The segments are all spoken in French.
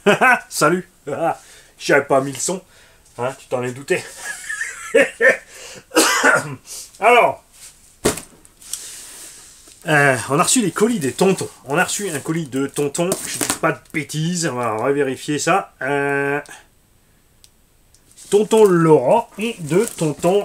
Salut. J'avais pas mis le son. Hein, tu t'en es douté. Alors, on a reçu les colis des tontons. On a reçu un colis de tontons. Je dis pas de bêtises. On va revérifier ça. Tonton Laurent et de tonton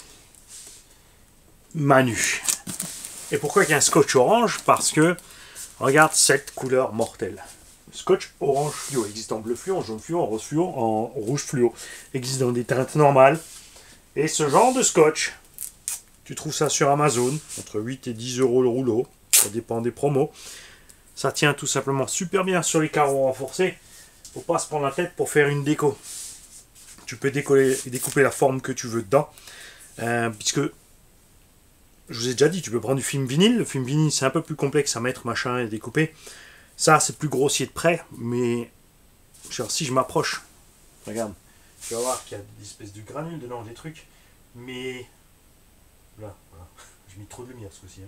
Manu. Et pourquoi il y a un scotch orange? Parce que, regarde cette couleur mortelle. Scotch orange fluo. Il existe en bleu fluo, en jaune fluo, en rose fluo, en rouge fluo. Il existe dans des teintes normales. Et ce genre de scotch, tu trouves ça sur Amazon, entre 8 et 10 euros le rouleau. Ça dépend des promos. Ça tient tout simplement super bien sur les carreaux renforcés. Faut pas se prendre la tête pour faire une déco. Tu peux découper la forme que tu veux dedans. Puisque, je vous ai déjà dit, tu peux prendre du film vinyle. Le film vinyle, c'est un peu plus complexe à mettre, machin, et découper. Ça, c'est plus grossier de près, mais genre, si je m'approche, regarde, tu vas voir qu'il y a des espèces de granules dedans, des trucs, mais là, voilà. J'ai mis trop de lumière ce coup-ci.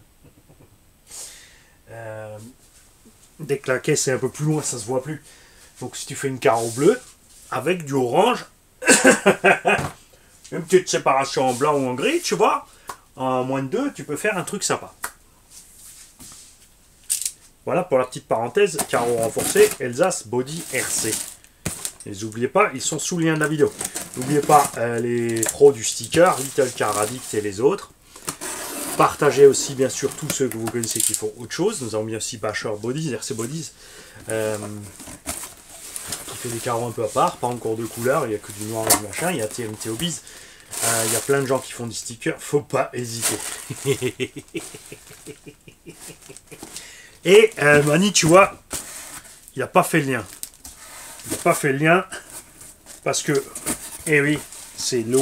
Hein. Dès que la caisse est un peu plus loin, ça se voit plus. Donc si tu fais une carreau bleue avec du orange, une petite séparation en blanc ou en gris, tu vois, en moins de 2, tu peux faire un truc sympa. Voilà pour la petite parenthèse, carreau renforcé, Elsace Body RC. Et n'oubliez pas, ils sont sous le lien de la vidéo. N'oubliez pas les pros du sticker, Little Car Addict et les autres. Partagez aussi bien sûr tous ceux que vous connaissez qui font autre chose. Nous avons bien aussi Basher Bodies, RC Bodies, qui fait des carreaux un peu à part, pas encore de couleur, il n'y a que du noir et du machin. Il y a TMT Hobbies, il y a plein de gens qui font des stickers, faut pas hésiter. Et Mani, tu vois, il n'a pas fait le lien. Il n'a pas fait le lien parce que, eh oui, c'est l'eau.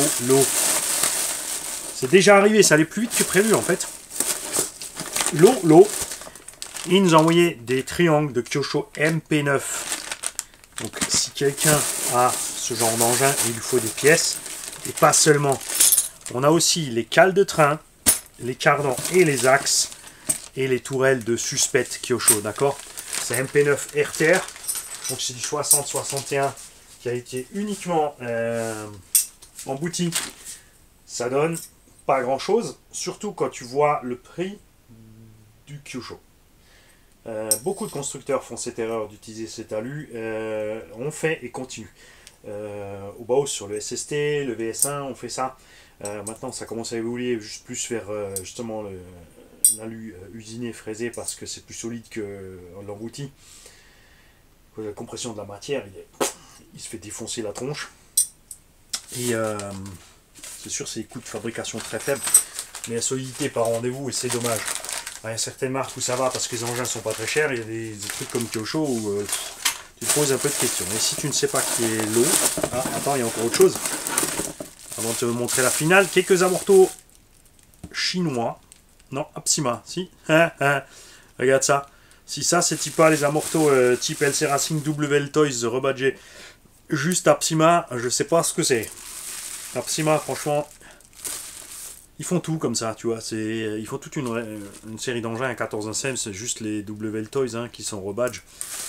C'est déjà arrivé, ça allait plus vite que prévu en fait. L'eau. Il nous a envoyé des triangles de Kyosho MP9. Donc si quelqu'un a ce genre d'engin, il lui faut des pièces. Et pas seulement. On a aussi les cales de train, les cardans et les axes. Et les tourelles de suspect Kyosho, d'accord? C'est MP9 RTR, donc c'est du 60-61 qui a été uniquement en boutique. Ça donne pas grand chose, surtout quand tu vois le prix du Kyosho. Beaucoup de constructeurs font cette erreur d'utiliser cet alu, on fait et continue. Au Baos sur le SST, le VS1, on fait ça. Maintenant ça commence à évoluer juste plus vers justement l'alu usiné, fraisé, parce que c'est plus solide que l'embouti. La compression de la matière, il se fait défoncer la tronche. Et c'est sûr, c'est des coûts de fabrication très faibles, mais la solidité par rendez-vous, et c'est dommage. Il y a certaines marques où ça va parce que les engins sont pas très chers. Il y a des trucs comme Kyosho où tu te poses un peu de questions. Et si tu ne sais pas qui est l'eau, ah, attends, il y a encore autre chose. Avant de te montrer la finale, quelques amortos chinois. Non, Apsima, si. Regarde ça. Si ça, c'est pas les amortos type LC Racing WL Toys rebadgés juste Apsima, je sais pas ce que c'est. Apsima, franchement, ils font tout comme ça, tu vois. Ils font toute une série d'engins à 14 cm, c'est juste les WL Toys hein, qui sont rebadge.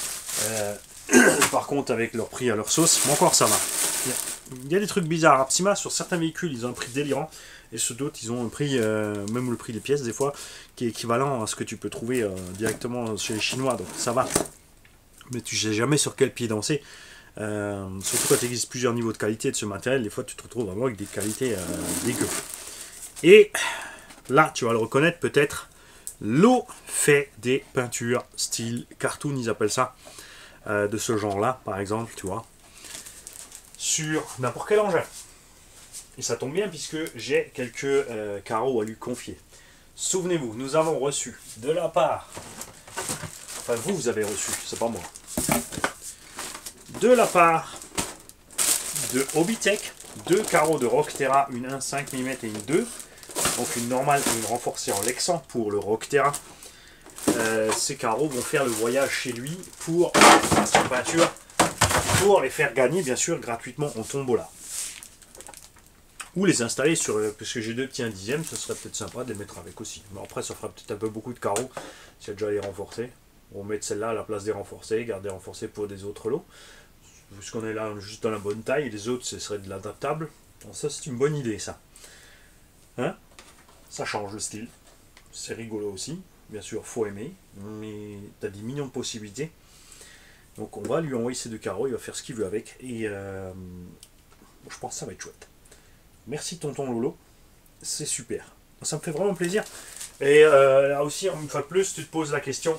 Par contre, avec leur prix à leur sauce, mais encore ça va. Il y a des trucs bizarres. Apsima, sur certains véhicules, ils ont un prix délirant. Et sur d'autres, ils ont un prix, même le prix des pièces des fois, qui est équivalent à ce que tu peux trouver directement chez les Chinois. Donc ça va. Mais tu sais jamais sur quel pied danser. Surtout quand il existe plusieurs niveaux de qualité de ce matériel, des fois tu te retrouves vraiment avec des qualités dégueu. Et là, tu vas le reconnaître peut-être, l'eau fait des peintures style cartoon, ils appellent ça, de ce genre-là, par exemple, tu vois, sur n'importe quel engin. Et ça tombe bien puisque j'ai quelques carreaux à lui confier. Souvenez-vous, nous avons reçu de la part, enfin vous avez reçu, c'est pas moi, de la part de Hobbytech, 2 carreaux de Rockterra, une 1,5 mm et une 2, donc une normale et une renforcée en Lexan pour le Rockterra. Ces carreaux vont faire le voyage chez lui pour sa peinture, pour les faire gagner bien sûr gratuitement en tombola. Ou les installer sur, parce que j'ai 2 petits 1/10, ce serait peut-être sympa de les mettre avec aussi. Mais après ça fera peut-être un peu beaucoup de carreaux, si y a déjà les renforcés. On va mettre celle-là à la place des renforcés, garder renforcés pour des autres lots. puisqu'on est là juste dans la bonne taille, et les autres ce serait de l'adaptable. Ça c'est une bonne idée ça. Hein? Ça change le style. C'est rigolo aussi. Bien sûr, faut aimer, mais tu as des millions de possibilités. Donc on va lui envoyer ces 2 carreaux, il va faire ce qu'il veut avec. Et je pense que ça va être chouette. Merci tonton Lolo. C'est super. Ça me fait vraiment plaisir. Et là aussi, une fois de plus, tu te poses la question.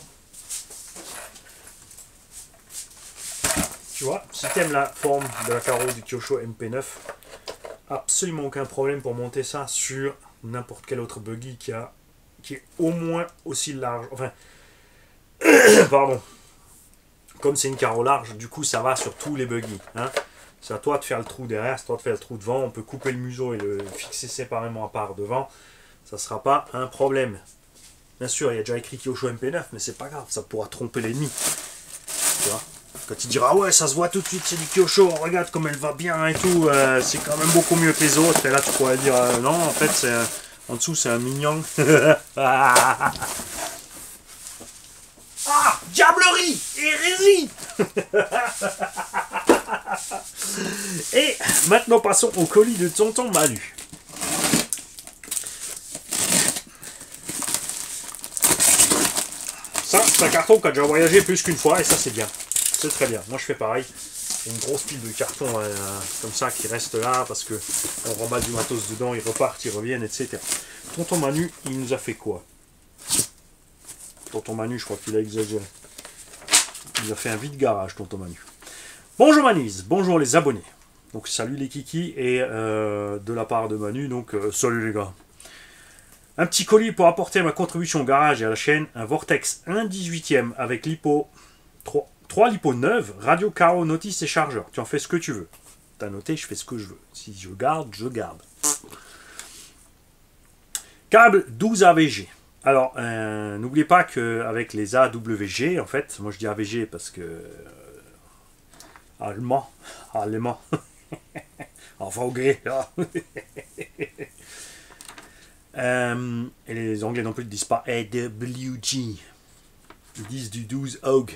Tu vois, si tu aimes la forme de la carreau du Kyosho MP9, absolument aucun problème pour monter ça sur n'importe quel autre buggy qui est au moins aussi large. Enfin, pardon. Comme c'est une carreau large, du coup ça va sur tous les buggy. Hein. C'est à toi de faire le trou derrière, c'est à toi de faire le trou devant. On peut couper le museau et le fixer séparément à part devant. Ça ne sera pas un problème. Bien sûr, il y a déjà écrit Kyosho MP9, mais c'est pas grave, ça pourra tromper l'ennemi. Tu vois, quand il dira, ah ouais, ça se voit tout de suite, c'est du Kyosho, regarde comme elle va bien et tout, c'est quand même beaucoup mieux que les autres. Et là, tu pourrais dire, non, en fait, c'est en dessous, c'est un mignon. Ah, diablerie, hérésie. Et maintenant, passons au colis de tonton Manu. Ça, c'est un carton qui a déjà voyagé plus qu'une fois, et ça, c'est bien. C'est très bien. Moi, je fais pareil. Une grosse pile de cartons comme ça qui reste là, parce que on remballe du matos dedans, ils repartent, ils reviennent, etc. Tonton Manu, il nous a fait quoi? Tonton Manu, je crois qu'il a exagéré. Il nous a fait un vide garage, tonton Manu. Bonjour Manise, bonjour les abonnés. Donc salut les kikis, et de la part de Manu, donc salut les gars. Un petit colis pour apporter ma contribution au garage et à la chaîne, un Vortex 1/18e avec lipo 3 lipo neuves, radio, carreau, notice et chargeur. Tu en fais ce que tu veux. T'as noté, je fais ce que je veux. Si je garde, je garde. Câble 12 AVG. Alors, n'oubliez pas qu'avec les AWG, en fait, moi je dis AVG parce que... allemand. Enfin, au gré. Et les Anglais non plus ne disent pas AWG. Ils disent du 12 AUG.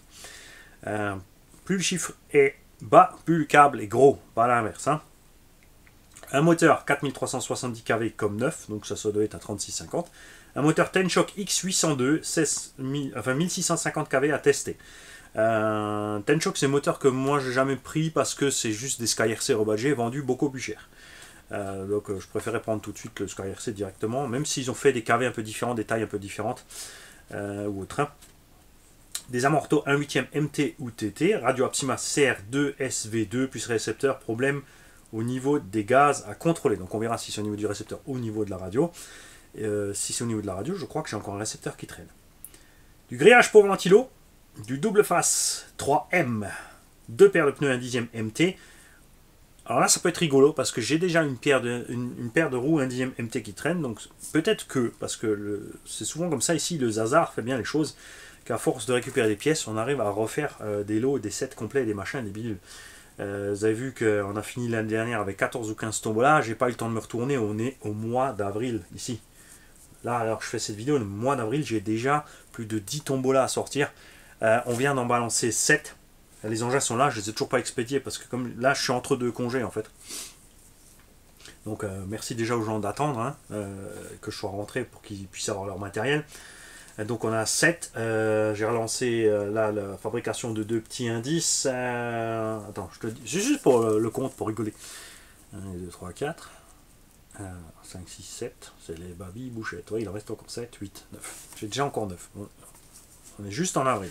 Plus le chiffre est bas, plus le câble est gros. Pas l'inverse. Hein. Un moteur 4370 kV comme neuf, donc ça doit être à 36,50. Un moteur Tenshock X802, 1650 kV à tester. Tenshock, c'est un moteur que moi j'ai jamais pris parce que c'est juste des SkyRC rebadgés vendus beaucoup plus cher. Donc je préférais prendre tout de suite le SkyRC directement, même s'ils ont fait des KV un peu différents, des tailles un peu différentes ou autre. Des amortos 1/8e MT ou TT, radio Apsima CR2 SV2 plus récepteur, problème au niveau des gaz à contrôler. Donc on verra si c'est au niveau du récepteur ou au niveau de la radio. Si c'est au niveau de la radio, je crois que j'ai encore un récepteur qui traîne. Du grillage pour ventilo, du double face 3M, 2 paires de pneus 1/10e MT. Alors là, ça peut être rigolo parce que j'ai déjà une paire de roues 1/10e MT qui traîne. Donc peut-être que, parce que c'est souvent comme ça ici, le hasard fait bien les choses, qu'à force de récupérer des pièces, on arrive à refaire des lots, des sets complets, des machins, des bidules. Vous avez vu qu'on a fini l'année dernière avec 14 ou 15 tombolas. J'ai pas eu le temps de me retourner. On est au mois d'avril ici. Là, alors que je fais cette vidéo, le mois d'avril, j'ai déjà plus de 10 tombolas à sortir. On vient d'en balancer 7. Les engins sont là, je les ai toujours pas expédiés parce que comme là, je suis entre deux congés en fait. Donc merci déjà aux gens d'attendre hein, que je sois rentré pour qu'ils puissent avoir leur matériel. Donc on a 7. J'ai relancé là la fabrication de 2 petits indices. Attends, je te dis, juste pour le compte, pour rigoler. 1, 2, 3, 4. 5, 6, 7. C'est les babilles bouchettes. Oui, il en reste encore 7, 8, 9. J'ai déjà encore 9. On est juste en avril.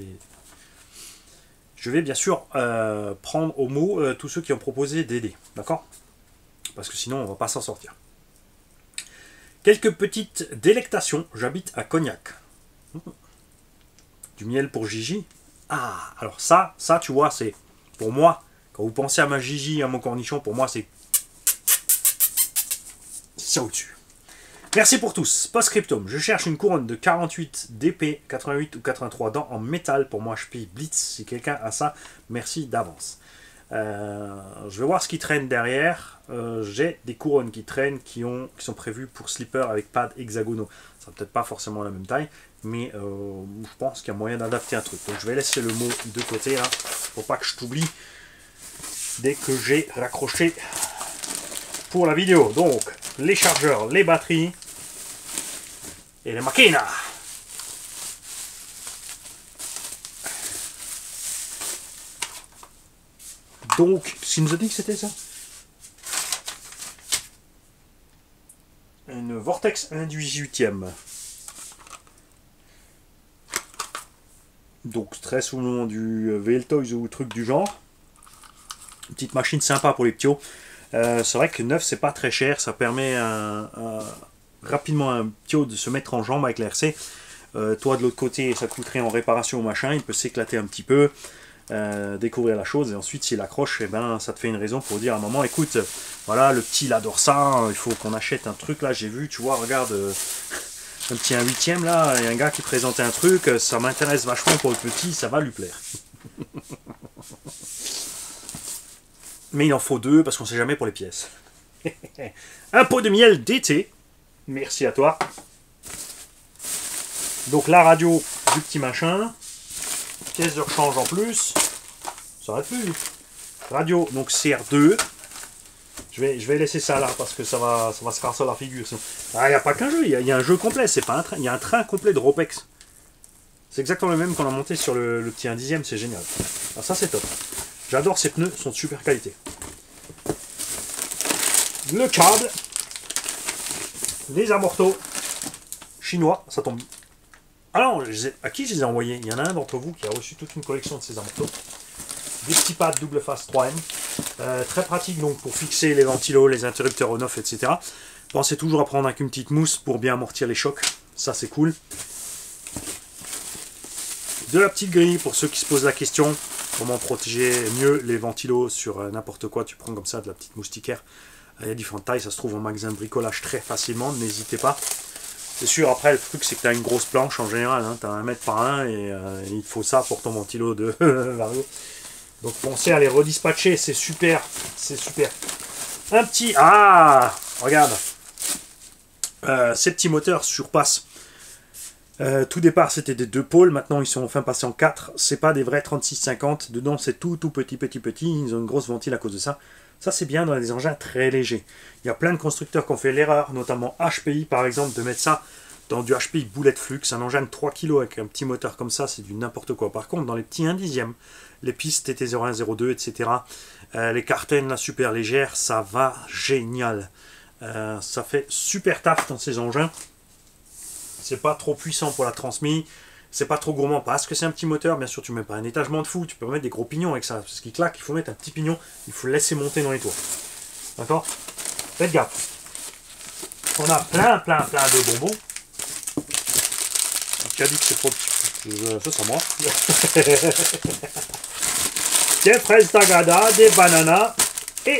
Je vais bien sûr prendre au mot tous ceux qui ont proposé d'aider. D'accord? Parce que sinon, on ne va pas s'en sortir. Quelques petites délectations. J'habite à Cognac. Du miel pour Gigi. Ah, alors ça tu vois, c'est pour moi, quand vous pensez à ma Gigi, à mon cornichon, pour moi, c'est ça au-dessus. Merci pour tous. Post-scriptum. Je cherche une couronne de 48 DP, 88 ou 83 dents en métal pour mon HP Blitz. Si quelqu'un a ça, merci d'avance. Je vais voir ce qui traîne derrière. J'ai des couronnes qui traînent, qui sont prévues pour slipper avec pads hexagonaux. Ça va peut-être pas forcément la même taille, mais je pense qu'il y a moyen d'adapter un truc. Donc je vais laisser le mot de côté là, pour pas que je t'oublie. dès que j'ai raccroché pour la vidéo. Donc, les chargeurs, les batteries et les machines. Donc, ce qu'il nous a dit que c'était ça? Une Vortex 1/18e. Donc, très souvent du VL Toys ou truc du genre. Une petite machine sympa pour les ptios. C'est vrai que neuf, c'est pas très cher. Ça permet rapidement à un ptio de se mettre en jambe avec l'RC. Toi, de l'autre côté, ça coûterait en réparation au machin. Il peut s'éclater un petit peu. Découvrir la chose, et ensuite s'il accroche, et ben ça te fait une raison pour dire à un moment, écoute, voilà, le petit il adore ça, il faut qu'on achète un truc là, j'ai vu, tu vois, regarde, un petit 1/8e là, et un gars qui présentait un truc, ça m'intéresse vachement pour le petit, ça va lui plaire. Mais il en faut deux parce qu'on sait jamais pour les pièces. Un pot de miel d'été, merci à toi. Donc la radio du petit machin, pièce de rechange en plus, ça va plus. Radio, donc CR2. Je vais laisser ça là parce que ça va se casser la figure. Ah, il n'y a pas qu'un jeu, il y a un jeu complet, c'est pas un train, il y a un train complet de Ropex. C'est exactement le même qu'on a monté sur le petit 1/10e, c'est génial. Alors ça c'est top. J'adore ces pneus, sont de super qualité. Le câble, les amortos chinois, ça tombe. Alors, à qui je les ai envoyés? Il y en a un d'entre vous qui a reçu toute une collection de ces amortos. Des petits pads double face 3M. Très pratique donc pour fixer les ventilos, les interrupteurs on-off, etc. Pensez toujours à prendre avec une petite mousse pour bien amortir les chocs. Ça, c'est cool. De la petite grille pour ceux qui se posent la question. Comment protéger mieux les ventilos sur n'importe quoi. Tu prends comme ça de la petite moustiquaire. Il y a différentes tailles. Ça se trouve en magasin de bricolage très facilement. N'hésitez pas. C'est sûr, après, le truc, c'est que tu as une grosse planche en général. Hein, tu as 1 mètre par 1 et il te faut ça pour ton ventilo de Vario. Donc, pensez à les redispatcher. C'est super. C'est super. Un petit... Ah, regarde. Ces petits moteurs surpassent. Tout départ, c'était des 2 pôles. Maintenant, ils sont enfin passés en 4. C'est pas des vrais 36-50. Dedans, c'est tout petit. Ils ont une grosse ventile à cause de ça. Ça, c'est bien dans des engins très légers. Il y a plein de constructeurs qui ont fait l'erreur, notamment HPI par exemple, de mettre ça dans du HPI Bullet Flux. Un engin de 3 kg avec un petit moteur comme ça, c'est du n'importe quoi. Par contre, dans les petits 1/10e, les pistes TT01, 02, etc., les cartaines là, super légères, ça va génial. Ça fait super taf dans ces engins. C'est pas trop puissant pour la transmise. C'est pas trop gourmand parce que c'est un petit moteur. Bien sûr, tu mets pas un étagement de fou. Tu peux mettre des gros pignons avec ça. Parce qu'il claque, il faut mettre un petit pignon. Il faut le laisser monter dans les tours. D'accord? Faites gaffe. On a plein de bonbons. Qui a dit que c'est trop petit? Ça, c'est moi. Des fraises tagada, des bananas et...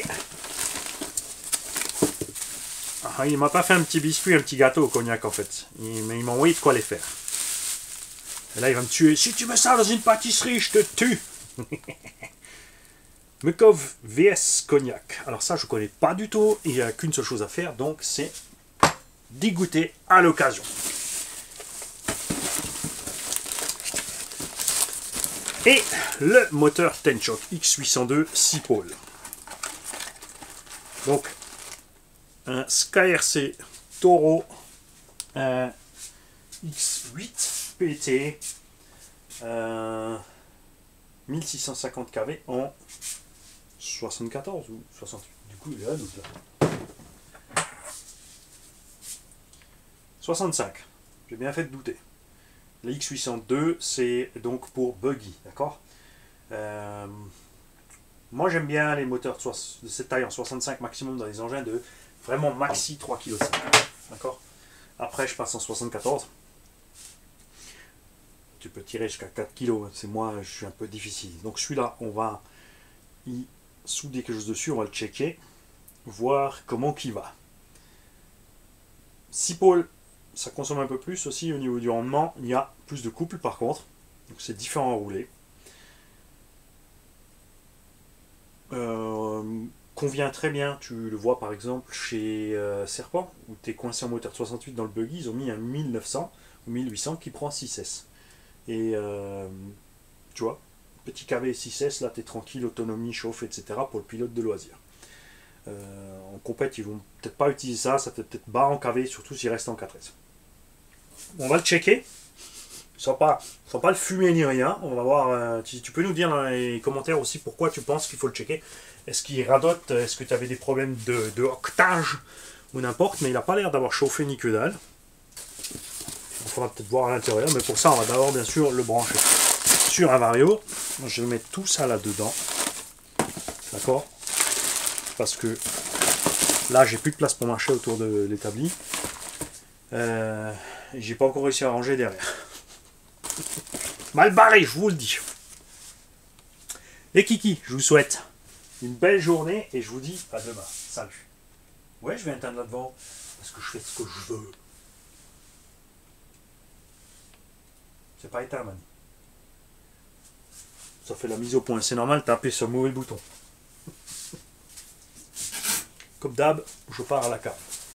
Ah, il m'a pas fait un petit biscuit, un petit gâteau au cognac en fait. Mais il m'a envoyé de quoi les faire. Et là, il va me tuer. Si tu mets ça dans une pâtisserie, je te tue. Mukov VS Cognac. Alors ça, je ne connais pas du tout. Il n'y a qu'une seule chose à faire, donc c'est d'y goûter à l'occasion. Et le moteur Tenchock X802 6 pôles. Donc, un SkyRC Toro X8 PT 1650 kV en 74 ou 68. Du coup, il est là, donc là. 65. J'ai bien fait de douter. La X802, c'est donc pour buggy, d'accord. Moi, j'aime bien les moteurs de cette taille en 65 maximum dans les engins de vraiment maxi 3,5 kg. D'accord. Après, je passe en 74. Tu peux tirer jusqu'à 4 kg. C'est moi, je suis un peu difficile. Donc celui-là, on va y souder quelque chose dessus. On va le checker. Voir comment qu'il va. 6 pôles, ça consomme un peu plus aussi au niveau du rendement. Il y a plus de couple par contre. Donc c'est différent à rouler. Convient très bien. Tu le vois par exemple chez Serpent, où tu es coincé en moteur 68 dans le buggy. Ils ont mis un 1900 ou 1800 qui prend 6S. Et tu vois, petit KV 6S, là, tu es tranquille, autonomie, chauffe, etc. pour le pilote de loisirs. En compète, ils vont peut-être pas utiliser ça, ça fait peut-être bas en KV, surtout s'il reste en 4S. On va le checker, sans pas le fumer ni rien. On va voir, tu peux nous dire dans les commentaires aussi pourquoi tu penses qu'il faut le checker. Est-ce qu'il radote, est-ce que tu avais des problèmes de octage ou n'importe, mais il n'a pas l'air d'avoir chauffé ni que dalle. Il faudra peut-être voir à l'intérieur, mais pour ça on va d'abord bien sûr le brancher sur un Vario. Je vais mettre tout ça là-dedans, d'accord, parce que là j'ai plus de place pour marcher autour de l'établi. J'ai pas encore réussi à ranger derrière. Mal barré, je vous le dis. Les kikis, je vous souhaite une belle journée et je vous dis à demain. Salut. Ouais, je vais éteindre là devant parce que je fais ce que je veux. C'est pas éteint, man. Ça fait la mise au point. C'est normal, t'as appuyé sur le mauvais bouton. Comme d'hab, je pars à la carte.